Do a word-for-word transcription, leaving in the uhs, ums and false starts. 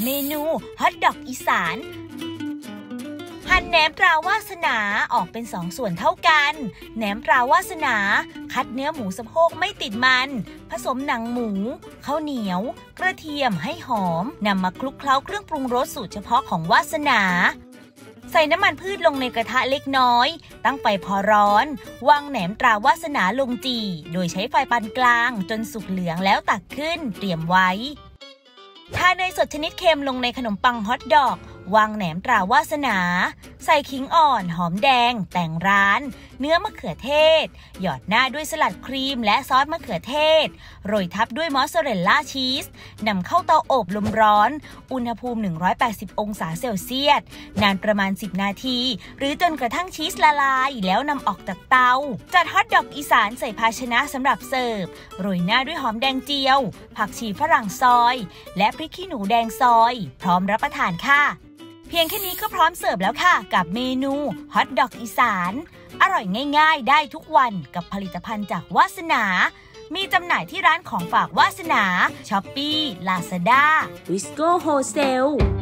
เมนูฮอทดอกอีสานหั่นแหนมตราวาสนาออกเป็นสองส่วนเท่ากันแหนมตราวาสนาคัดเนื้อหมูสะโพกไม่ติดมันผสมหนังหมูข้าวเหนียวกระเทียมให้หอมนำมาคลุกเคล้าเครื่องปรุงรสสูตรเฉพาะของวาสนาใส่น้ำมันพืชลงในกระทะเล็กน้อยตั้งไฟพอร้อนวางแหนมตราวาสนาลงจี่โดยใช้ไฟปานกลางจนสุกเหลืองแล้วตักขึ้นเตรียมไว้ทาเนยสดชนิดเค็มลงในขนมปังฮอทดอกวางแหนมตราวาสนาใส่ขิงอ่อนหอมแดงแต่งร้านเนื้อมะเขือเทศหยอดหน้าด้วยสลัดครีมและซอสมะเขือเทศโรยทับด้วยมอสซาเรลล่าชีสนำเข้าเตาอบลมร้อนอุณหภูมิหนึ่งร้อยแปดสิบองศาเซลเซียสนานประมาณสิบนาทีหรือจนกระทั่งชีสละลายแล้วนำออกจากเตาจัดฮอทดอกอีสานใส่ภาชนะสำหรับเสิร์ฟโรยหน้าด้วยหอมแดงเจียวผักชีฝรั่งซอยและพริกขี้หนูแดงซอยพร้อมรับประทานค่ะเพียงแค่นี้ก็พร้อมเสิร์ฟแล้วค่ะกับเมนูฮอทดอกอีสานอร่อยง่ายๆได้ทุกวันกับผลิตภัณฑ์จากวาสนามีจำหน่ายที่ร้านของฝากวาสนาช้อปปี้ลาซาด้าวิสโก้โฮเซล